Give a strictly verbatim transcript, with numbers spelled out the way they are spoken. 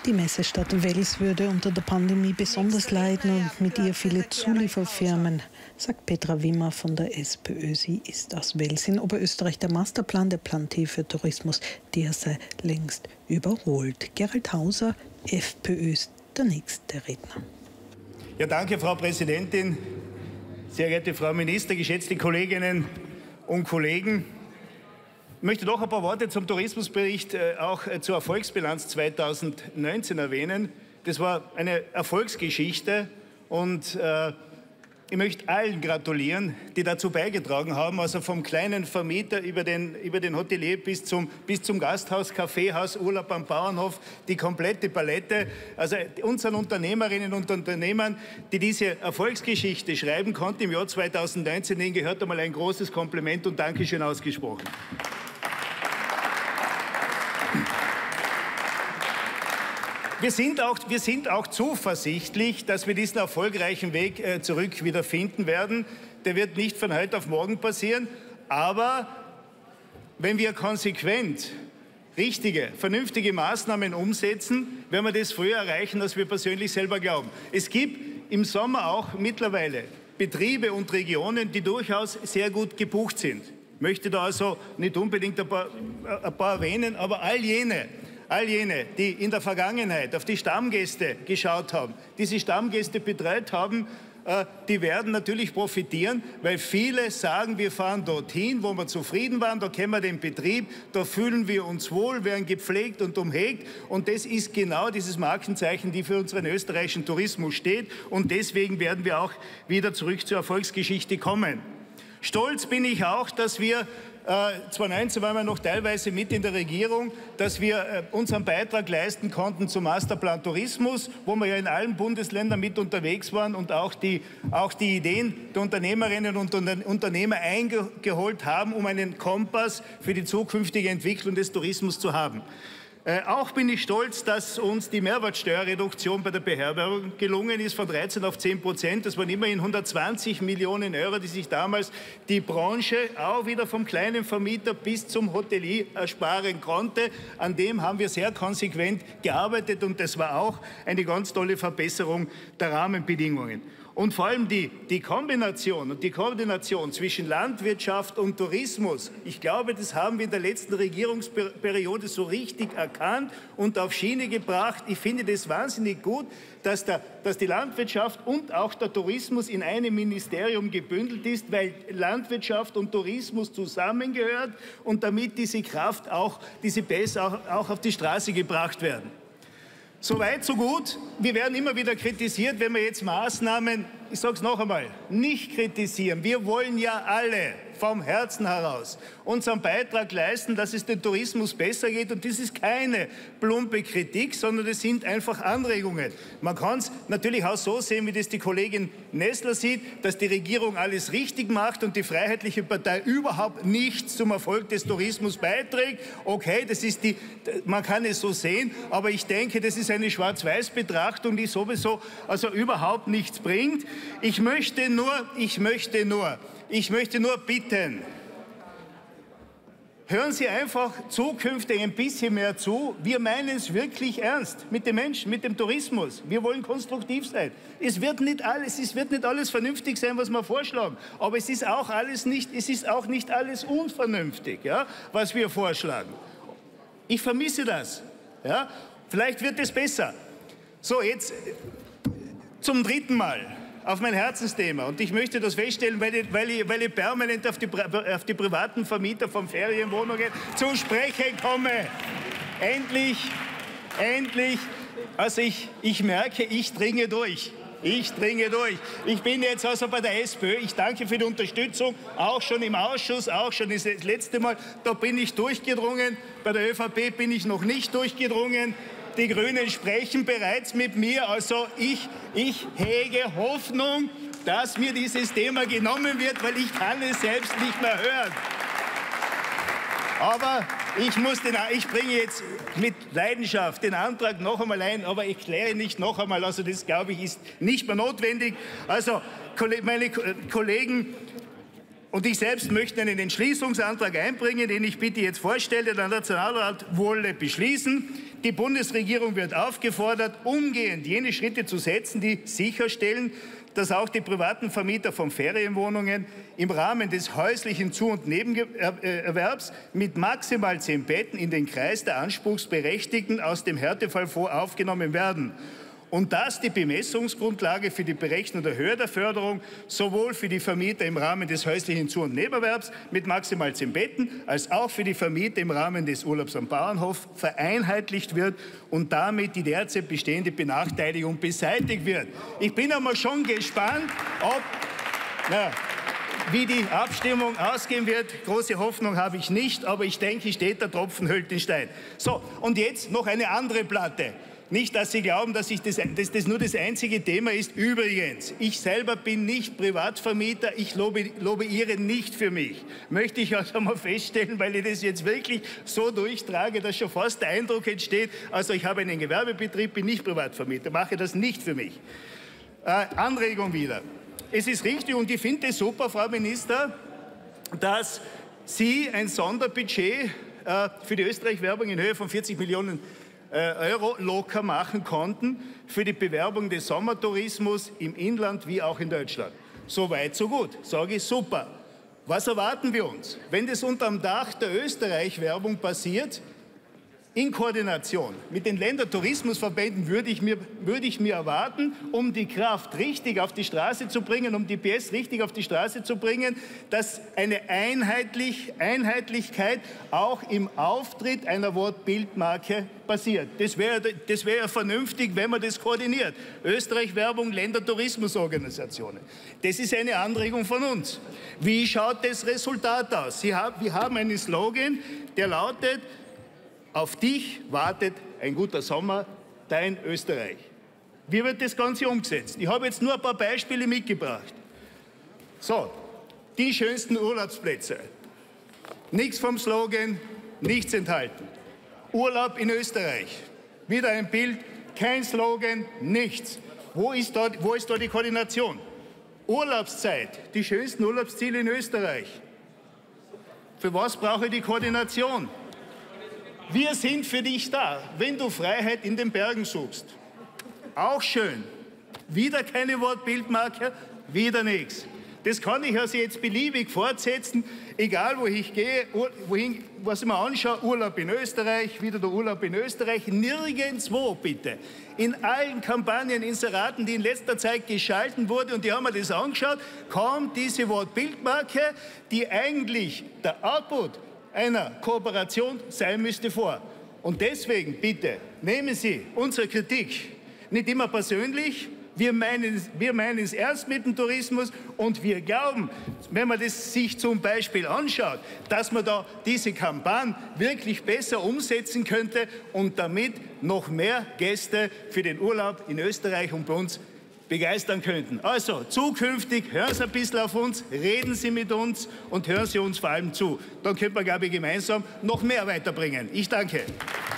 Die Messestadt Wels würde unter der Pandemie besonders leiden und mit ihr viele Zulieferfirmen, sagt Petra Wimmer von der SPÖ. Sie ist aus Wels. In Oberösterreich der Masterplan, der Plan T für Tourismus, der sei längst überholt. Gerald Hauser, FPÖ, ist der nächste Redner. Ja, danke, Frau Präsidentin, sehr geehrte Frau Minister, geschätzte Kolleginnen und Kollegen. Ich möchte doch ein paar Worte zum Tourismusbericht, äh, auch äh, zur Erfolgsbilanz zweitausendneunzehn erwähnen. Das war eine Erfolgsgeschichte und äh, ich möchte allen gratulieren, die dazu beigetragen haben, also vom kleinen Vermieter über den, über den Hotelier bis zum, bis zum Gasthaus, Kaffeehaus, Urlaub am Bauernhof, die komplette Palette. Also unseren Unternehmerinnen und Unternehmern, die diese Erfolgsgeschichte schreiben konnten im Jahr zweitausendneunzehn, denen gehört einmal ein großes Kompliment und Dankeschön ausgesprochen. Wir sind, auch, wir sind auch zuversichtlich, dass wir diesen erfolgreichen Weg äh, zurück wieder finden werden. Der wird nicht von heute auf morgen passieren, aber wenn wir konsequent richtige, vernünftige Maßnahmen umsetzen, werden wir das früher erreichen, als wir persönlich selber glauben. Es gibt im Sommer auch mittlerweile Betriebe und Regionen, die durchaus sehr gut gebucht sind. Ich möchte da also nicht unbedingt ein paar, ein paar erwähnen, aber all jene, All jene, die in der Vergangenheit auf die Stammgäste geschaut haben, diese Stammgäste betreut haben, die werden natürlich profitieren, weil viele sagen, wir fahren dorthin, wo wir zufrieden waren, da kennen wir den Betrieb, da fühlen wir uns wohl, werden gepflegt und umhegt. Und das ist genau dieses Markenzeichen, die für unseren österreichischen Tourismus steht. Und deswegen werden wir auch wieder zurück zur Erfolgsgeschichte kommen. Stolz bin ich auch, dass wir zweitausendneunzehn waren wir noch teilweise mit in der Regierung, dass wir äh, unseren Beitrag leisten konnten zum Masterplan Tourismus, wo wir ja in allen Bundesländern mit unterwegs waren und auch die, auch die Ideen der Unternehmerinnen und Unternehmer eingeholt haben, um einen Kompass für die zukünftige Entwicklung des Tourismus zu haben. Äh, auch bin ich stolz, dass uns die Mehrwertsteuerreduktion bei der Beherbergung gelungen ist, von dreizehn auf zehn Prozent. Das waren immerhin hundertzwanzig Millionen Euro, die sich damals die Branche auch wieder vom kleinen Vermieter bis zum Hotelier ersparen konnte. An dem haben wir sehr konsequent gearbeitet und das war auch eine ganz tolle Verbesserung der Rahmenbedingungen. Und vor allem die, die Kombination und die Koordination zwischen Landwirtschaft und Tourismus, ich glaube, das haben wir in der letzten Regierungsperiode so richtig erkannt und auf Schiene gebracht. Ich finde das wahnsinnig gut, dass, der, dass die Landwirtschaft und auch der Tourismus in einem Ministerium gebündelt ist, weil Landwirtschaft und Tourismus zusammengehört und damit diese Kraft auch, diese Pässe auch, auch auf die Straße gebracht werden. So weit, so gut. Wir werden immer wieder kritisiert, wenn wir jetzt Maßnahmen, ich sage es noch einmal, nicht kritisieren. Wir wollen ja alle vom Herzen heraus unseren Beitrag leisten, dass es dem Tourismus besser geht. Und das ist keine plumpe Kritik, sondern das sind einfach Anregungen. Man kann es natürlich auch so sehen, wie das die Kollegin Nestler sieht, dass die Regierung alles richtig macht und die Freiheitliche Partei überhaupt nichts zum Erfolg des Tourismus beiträgt. Okay, das ist die, man kann es so sehen, aber ich denke, das ist eine Schwarz-Weiß-Betrachtung, die sowieso also überhaupt nichts bringt. Ich möchte nur, ich möchte nur, ich möchte nur bitten, hören Sie einfach zukünftig ein bisschen mehr zu. Wir meinen es wirklich ernst mit den Menschen, mit dem Tourismus. Wir wollen konstruktiv sein. Es wird nicht alles, es wird nicht alles vernünftig sein, was wir vorschlagen. Aber es ist auch alles nicht, es ist auch nicht alles unvernünftig, ja, was wir vorschlagen. Ich vermisse das. Ja. Vielleicht wird es besser. So, jetzt zum dritten Mal auf mein Herzensthema. Und ich möchte das feststellen, weil ich, weil ich, weil ich permanent auf die, auf die privaten Vermieter von Ferienwohnungen zu sprechen komme. Endlich, endlich. Also ich, ich merke, ich dringe durch. Ich dringe durch. Ich bin jetzt also bei der SPÖ. Ich danke für die Unterstützung, auch schon im Ausschuss, auch schon das letzte Mal. Da bin ich durchgedrungen. Bei der ÖVP bin ich noch nicht durchgedrungen. Die Grünen sprechen bereits mit mir. Also ich, ich hege Hoffnung, dass mir dieses Thema genommen wird, weil ich kann es selbst nicht mehr hören. Aber ich, muss den, ich bringe jetzt mit Leidenschaft den Antrag noch einmal ein, aber ich kläre nicht noch einmal. Also das, glaube ich, ist nicht mehr notwendig. Also meine Kollegen und ich selbst möchten einen Entschließungsantrag einbringen, den ich bitte jetzt vorstelle. Der Nationalrat wolle beschließen, Die Bundesregierung wird aufgefordert, umgehend jene Schritte zu setzen, die sicherstellen, dass auch die privaten Vermieter von Ferienwohnungen im Rahmen des häuslichen Zu- und Nebenerwerbs mit maximal zehn Betten in den Kreis der Anspruchsberechtigten aus dem Härtefallfonds aufgenommen werden. Und dass die Bemessungsgrundlage für die Berechnung der Höhe der Förderung sowohl für die Vermieter im Rahmen des häuslichen Zu- und Nebenerwerbs mit maximal zehn Betten als auch für die Vermieter im Rahmen des Urlaubs am Bauernhof vereinheitlicht wird und damit die derzeit bestehende Benachteiligung beseitigt wird. Ich bin einmal schon gespannt, ob, na, wie die Abstimmung ausgehen wird. Große Hoffnung habe ich nicht, aber ich denke, steht der Tropfen höhlt den Stein. So, und jetzt noch eine andere Platte. Nicht, dass Sie glauben, dass, ich das, dass das nur das einzige Thema ist. Übrigens, ich selber bin nicht Privatvermieter, ich lobe, lobbyiere nicht für mich. Möchte ich also mal feststellen, weil ich das jetzt wirklich so durchtrage, dass schon fast der Eindruck entsteht, also ich habe einen Gewerbebetrieb, bin nicht Privatvermieter, mache das nicht für mich. Äh, Anregung wieder. Es ist richtig und ich finde es super, Frau Minister, dass Sie ein Sonderbudget äh, für die Österreich-Werbung in Höhe von vierzig Millionen Euro locker machen konnten für die Bewerbung des Sommertourismus im Inland wie auch in Deutschland. So weit, so gut. Sage ich super. Was erwarten wir uns? Wenn das unterm Dach der Österreich-Werbung passiert, in Koordination mit den Ländertourismusverbänden würde ich, mir, würde ich mir erwarten, um die Kraft richtig auf die Straße zu bringen, um die P S richtig auf die Straße zu bringen, dass eine Einheitlich, Einheitlichkeit auch im Auftritt einer Wortbildmarke passiert. Das wäre das wär ja vernünftig, wenn man das koordiniert. Österreich-Werbung, Ländertourismusorganisationen. Das ist eine Anregung von uns. Wie schaut das Resultat aus? Sie haben, wir haben einen Slogan, der lautet: Auf dich wartet ein guter Sommer, dein Österreich. Wie wird das Ganze umgesetzt? Ich habe jetzt nur ein paar Beispiele mitgebracht. So, die schönsten Urlaubsplätze. Nichts vom Slogan, nichts enthalten. Urlaub in Österreich. Wieder ein Bild, kein Slogan, nichts. Wo ist dort, wo ist dort die Koordination? Urlaubszeit, die schönsten Urlaubsziele in Österreich. Für was brauche ich die Koordination? Wir sind für dich da, wenn du Freiheit in den Bergen suchst. Auch schön. Wieder keine Wortbildmarke, wieder nichts. Das kann ich also jetzt beliebig fortsetzen, egal wo ich gehe, wohin, was ich mir anschaue, Urlaub in Österreich, wieder der Urlaub in Österreich, nirgendwo bitte. In allen Kampagnen, Inseraten, die in letzter Zeit geschalten wurden, und die haben mir das angeschaut, kommt diese Wortbildmarke, die eigentlich der Output einer Kooperation sein müsste, vor. Und deswegen bitte nehmen Sie unsere Kritik nicht immer persönlich. Wir meinen, wir meinen es ernst mit dem Tourismus und wir glauben, wenn man das sich zum Beispiel anschaut, dass man da diese Kampagne wirklich besser umsetzen könnte und damit noch mehr Gäste für den Urlaub in Österreich und bei uns begeistern könnten. Also zukünftig hören Sie ein bisschen auf uns, reden Sie mit uns und hören Sie uns vor allem zu. Dann könnte man, glaube ich, gemeinsam noch mehr weiterbringen. Ich danke.